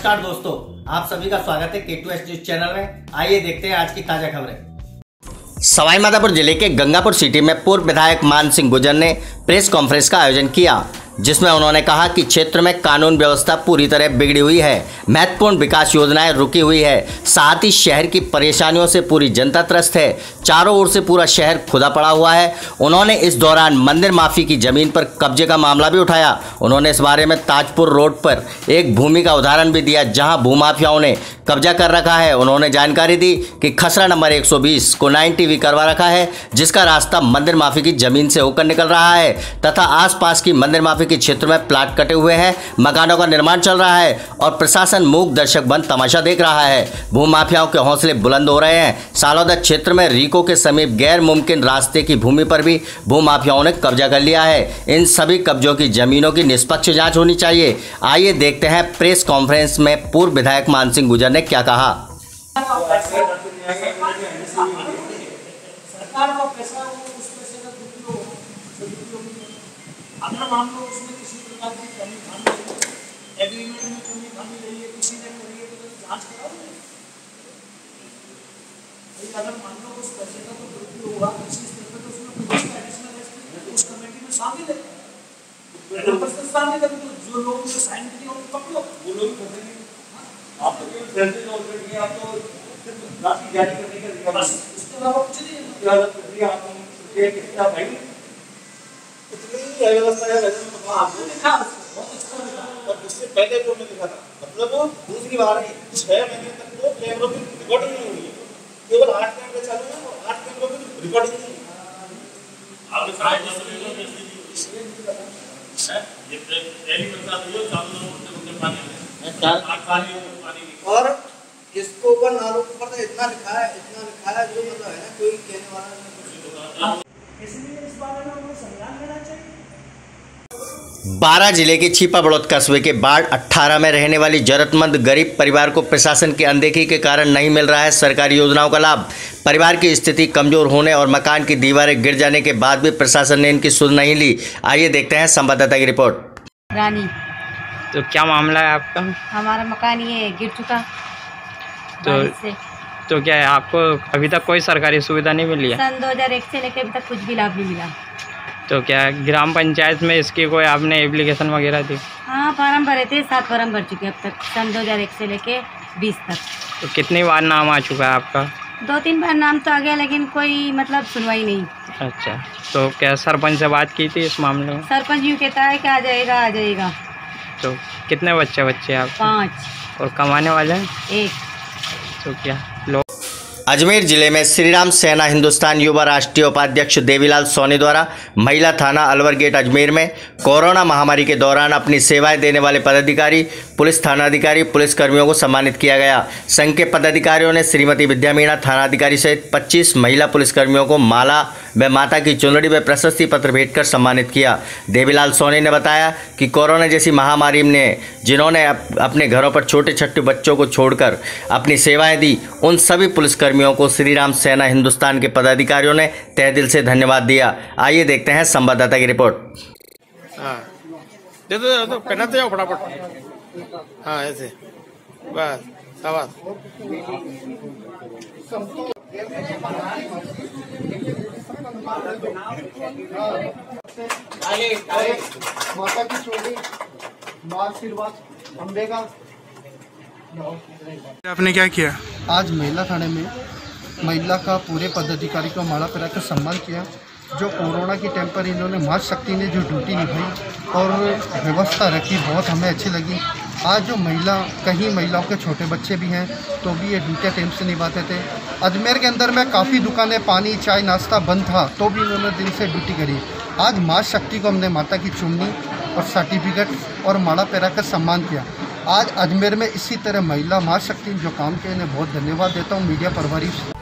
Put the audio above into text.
नमस्कार दोस्तों, आप सभी का स्वागत है K2S न्यूज चैनल में। आइए देखते हैं आज की ताजा खबरें। सवाईमाधोपुर जिले के गंगापुर सिटी में पूर्व विधायक मान सिंह गुर्जर ने प्रेस कॉन्फ्रेंस का आयोजन किया, जिसमें उन्होंने कहा कि क्षेत्र में कानून व्यवस्था पूरी तरह बिगड़ी हुई है, महत्वपूर्ण विकास योजनाएं रुकी हुई है, साथ ही शहर की परेशानियों से पूरी जनता त्रस्त है, चारों ओर से पूरा शहर खुदा पड़ा हुआ है। उन्होंने इस दौरान मंदिर माफी की जमीन पर कब्जे का मामला भी उठाया। उन्होंने इस बारे में ताजपुर रोड पर एक भूमि का उदाहरण भी दिया, जहां भूमाफियाओं ने कब्जा कर रखा है। उन्होंने जानकारी दी कि खसरा नंबर 120 को 9 TV करवा रखा है, जिसका रास्ता मंदिर माफी की जमीन से होकर निकल रहा है तथा आसपास की मंदिर माफी के क्षेत्र में प्लाट कटे हुए हैं, मकानों का निर्माण चल रहा है और प्रशासन मूक दर्शक बन तमाशा देख रहा है। भूमाफियाओं के हौसले बुलंद हो रहे हैं। सालोदा क्षेत्र में रीको के समीप गैर मुमकिन रास्ते की भूमि पर भी भूमाफियाओं ने कब्जा कर लिया है। इन सभी कब्जों की जमीनों की निष्पक्ष जांच होनी चाहिए। आइए देखते हैं प्रेस कॉन्फ्रेंस में पूर्व विधायक मान सिंह गुर्जर ने क्या कहा। अगर मान लो उसमें किसी प्रकार की कमी खामी एग्रीमेंट में कमी खामी रही है, किसी ने करी है, तो जांच कराओगे। अगर मान लो उस पैसे का तो दुरुपयोग हुआ किसी स्तर पर, तो उसमें एडिशनल उस कमेटी में शामिल है, शामिल है। तो जो लोग जो साइन किए उनको पकड़ो, वो लोग करेंगे। आप तो केवल फैसले ऑलरेडी आप तो सिर्फ राशि जारी करने का दिया, बस उसके अलावा कुछ नहीं है। क्या प्रक्रिया आप ये कितना भाई व्यवस्था है, आपने लिखा बहुत अच्छा लिखा, और उससे पहले जो मैं लिखा था, मतलब वो दूसरी बार है 6 महीने तक तो कैमरों की रिकॉर्डिंग नहीं हुई है, केवल 8 कैमरे चालू हैं और 8 कैमरों की रिकॉर्डिंग नहीं है। आपने सारे मसले जो मैसेज है ये पहली बता दियो चालू होते पानी और इसको ऊपर नालों के ऊपर तो इतना लिखा है जो मतलब है ना, कोई कहने वाला नहीं। इसलिए इस बारे में हमें संज्ञान लेना चाहिए। बारा जिले के छिपा बड़ौद कस्बे के वार्ड 18 में रहने वाली जरूरतमंद गरीब परिवार को प्रशासन की अनदेखी के कारण नहीं मिल रहा है सरकारी योजनाओं का लाभ। परिवार की स्थिति कमजोर होने और मकान की दीवारें गिर जाने के बाद भी प्रशासन ने इनकी सुध नहीं ली। आइए देखते हैं संवाददाता की रिपोर्ट। रानी, तो क्या मामला है आपका? हमारा मकान ये गिर चुका तो क्या है, आपको अभी तक कोई सरकारी सुविधा नहीं मिली है? सन 2001 से लेकर अभी तक कुछ भी लाभ नहीं मिला। तो क्या ग्राम पंचायत में इसकी कोई आपने एप्लीकेशन वगैरह दी? हाँ, फार्म भरे थे, 7 फार्म भर चुके अब तक, सन 2001 से लेके 20 तक। तो कितनी बार नाम आ चुका है आपका? 2-3 बार नाम तो आ गया, लेकिन कोई मतलब सुनवाई नहीं। अच्छा, तो क्या सरपंच से बात की थी इस मामले में? सरपंच यूँ कहता है कि आ जाएगा। तो कितने बच्चे आप? 5। और कमाने वाले हैं? 1। तो क्या लोग अजमेर जिले में श्रीराम सेना हिंदुस्तान युवा राष्ट्रीय उपाध्यक्ष देवीलाल सोनी द्वारा महिला थाना अलवर गेट अजमेर में कोरोना महामारी के दौरान अपनी सेवाएं देने वाले पदाधिकारी, पुलिस थानाधिकारी, पुलिस कर्मियों को सम्मानित किया गया। संघ के पदाधिकारियों ने श्रीमती विद्या मीणा थानाधिकारी सहित 25 महिला पुलिसकर्मियों को माला व माता की चुनरी व प्रशस्ति पत्र भेंट कर सम्मानित किया। देवीलाल सोनी ने बताया कि कोरोना जैसी महामारी में जिन्होंने अपने घरों पर छोटे छोटे बच्चों को छोड़कर अपनी सेवाएं दी, उन सभी पुलिसकर्मियों को श्रीराम सेना हिंदुस्तान के पदाधिकारियों ने तहे दिल से धन्यवाद दिया। आइए देखते हैं संवाददाता की रिपोर्ट। दे दो पहना तो जाओ फटाफट। हाँ, ऐसे बस शाबाश। माता की चोरी, माँ आशीर्वाद अम्बे का। आपने क्या किया? आज महिला थाने में महिला का पूरे पदाधिकारी को माला पहनाकर सम्मान किया। जो कोरोना के टाइम पर इन्होंने माँ शक्ति ने जो ड्यूटी निभाई और व्यवस्था रखी, बहुत हमें अच्छी लगी। आज जो कहीं महिलाओं के छोटे बच्चे भी हैं तो भी ये ड्यूटियाँ टाइम से निभाते थे। अजमेर के अंदर में काफ़ी दुकानें पानी चाय नाश्ता बंद था, तो भी इन्होंने दिन से ड्यूटी करी। आज माँ शक्ति को हमने माता की चुन्नी और सर्टिफिकेट और माला पहनाकर सम्मान किया। आज अजमेर में इसी तरह महिला माँ शक्ति जो काम किए, इन्हें बहुत धन्यवाद देता हूँ मीडिया प्रभारी